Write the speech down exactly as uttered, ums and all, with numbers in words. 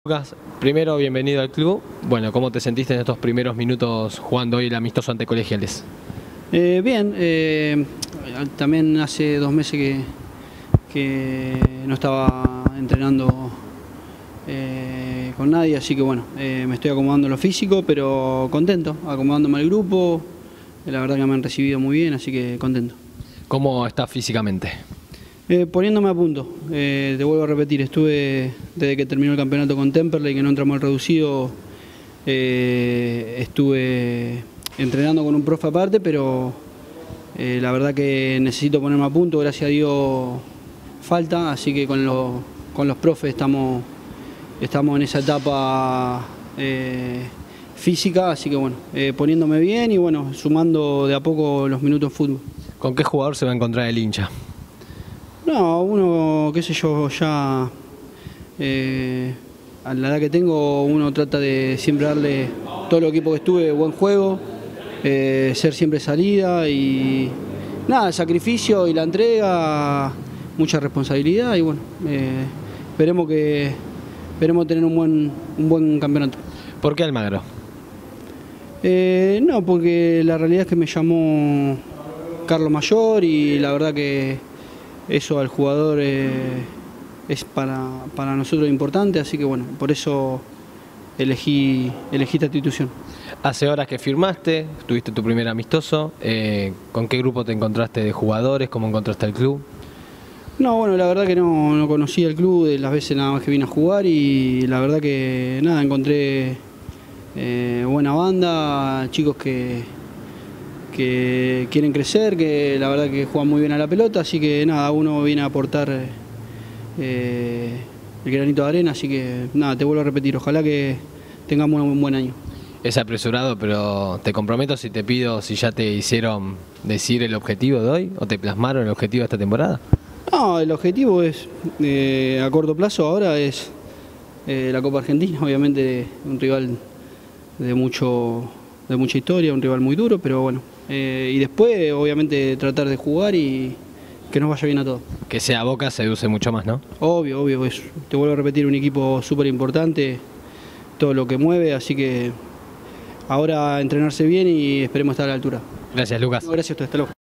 Lucas, primero bienvenido al club. Bueno, ¿cómo te sentiste en estos primeros minutos jugando hoy el amistoso ante Colegiales? Eh, bien, eh, también hace dos meses que, que no estaba entrenando eh, con nadie, así que bueno, eh, me estoy acomodando en lo físico, pero contento, acomodándome al grupo. La verdad que me han recibido muy bien, así que contento. ¿Cómo estás físicamente? Eh, poniéndome a punto, eh, te vuelvo a repetir, estuve desde que terminó el campeonato con Temperley, que no entramos al reducido, eh, estuve entrenando con un profe aparte, pero eh, la verdad que necesito ponerme a punto, gracias a Dios falta, así que con los, con los profes estamos, estamos en esa etapa eh, física, así que bueno, eh, poniéndome bien y bueno, sumando de a poco los minutos de fútbol. ¿Con qué jugador se va a encontrar el hincha? No, uno, qué sé yo, ya eh, a la edad que tengo, uno trata de siempre darle todo el equipo que estuve, buen juego, eh, ser siempre salida y nada, sacrificio y la entrega, mucha responsabilidad y bueno, eh, esperemos que esperemos tener un buen, un buen campeonato. ¿Por qué Almagro? Eh, no, porque la realidad es que me llamó Carlos Mayor y la verdad que eso al jugador eh, es para, para nosotros importante, así que bueno, por eso elegí, elegí esta institución. Hace horas que firmaste, tuviste tu primer amistoso, eh, ¿con qué grupo te encontraste de jugadores? ¿Cómo encontraste el club? No, bueno, la verdad que no, no conocía el club de las veces nada más que vine a jugar y la verdad que nada, encontré eh, buena banda, chicos que... que quieren crecer, que la verdad que juegan muy bien a la pelota, así que nada, uno viene a aportar eh, el granito de arena, así que nada, te vuelvo a repetir, ojalá que tengamos un buen año. Es apresurado, pero te comprometo si te pido si ya te hicieron decir el objetivo de hoy o te plasmaron el objetivo de esta temporada. No, el objetivo es, eh, a corto plazo ahora es eh, la Copa Argentina, obviamente un rival de mucho de mucha historia, un rival muy duro, pero bueno, eh, y después obviamente tratar de jugar y que nos vaya bien a todos. Que sea Boca seduce mucho más, ¿no? Obvio, obvio, es, te vuelvo a repetir, un equipo súper importante, todo lo que mueve, así que ahora entrenarse bien y esperemos estar a la altura. Gracias, Lucas. No, gracias a ustedes, hasta luego.